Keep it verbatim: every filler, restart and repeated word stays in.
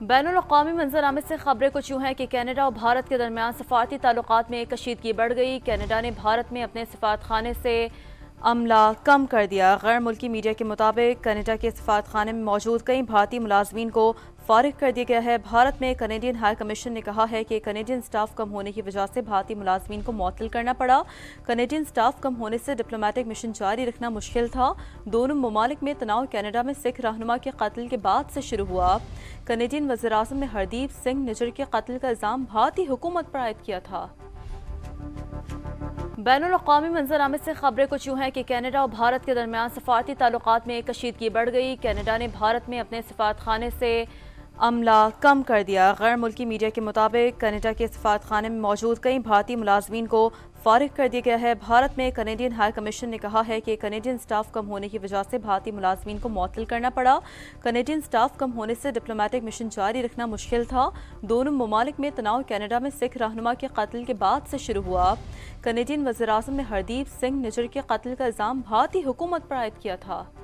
बैनुल-अक़वामी मंजर-आम से खबरें कुछ यूँ हैं कि कनाडा और भारत के दरमियान सफारती ताल्लुकात में कशीदगी बढ़ गई। कनाडा ने भारत में अपने सफारत खाने से अमला कम कर दिया। गैर मुल्की मीडिया के मुताबिक कनाडा के सफारत खाने में मौजूद कई भारतीय मुलाजमीन को फारिग कर दिया गया है। भारत में कनेडियन हाई कमीशन ने कहा है कि कनेडियन स्टाफ कम होने की वजह से भारतीय मुलाजमीन को मुअत्तल करना पड़ा। कनेडियन स्टाफ कम होने से डिप्लोमेटिक मिशन जारी रखना मुश्किल था। दोनों ममालिक में तनाव कनाडा में सिख रहनुमा के कत्ल के बाद से शुरू हुआ। कनेडियन वज़ीर-ए-आज़म ने हरदीप सिंह निज्जर के कत्ल का इल्ज़ाम भारतीय हुकूमत पर आयद किया था। बैनुल-अक़वामी मंजर-आम से खबरें कुछ यूँ हैं कि कनाडा और भारत के दरमियान सफारती ताल्लुकात में कशीदगी बढ़ गई। कनाडा ने भारत में अपने सफारत खाने से अमला कम कर दिया। गैर मुल्की मीडिया के मुताबिक कनाडा के सफारत खाने में मौजूद कई भारतीय मुलाजमीन को फारिग कर दिया गया है। भारत में कनेडियन हाई कमीशन ने कहा है कि कनेडियन स्टाफ कम होने की वजह से भारतीय मुलाजमीन को मुअत्तल करना पड़ा। कनेडियन स्टाफ कम होने से डिप्लोमेटिक मिशन जारी रखना मुश्किल था। दोनों ममालिक में तनाव कनाडा में सिख रहनुमा के कत्ल के बाद से शुरू हुआ। कनेडियन वज़ीर-ए-आज़म ने हरदीप सिंह निज्जर के कत्ल का इल्ज़ाम भारतीय हुकूमत पर आयद किया था।